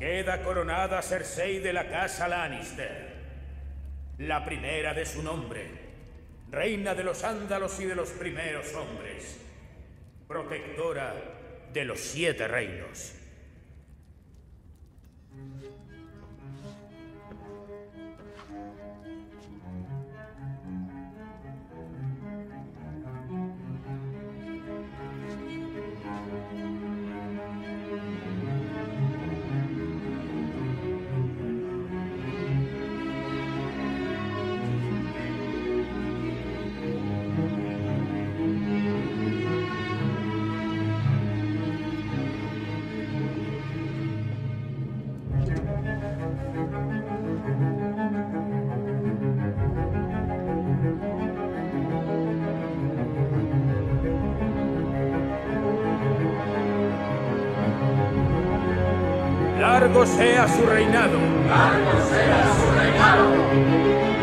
Queda coronada Cersei de la casa Lannister, la primera de su nombre, reina de los Ándalos y de los primeros hombres, protectora de los 7 reinos. Largo sea su reinado. Largo sea su reinado.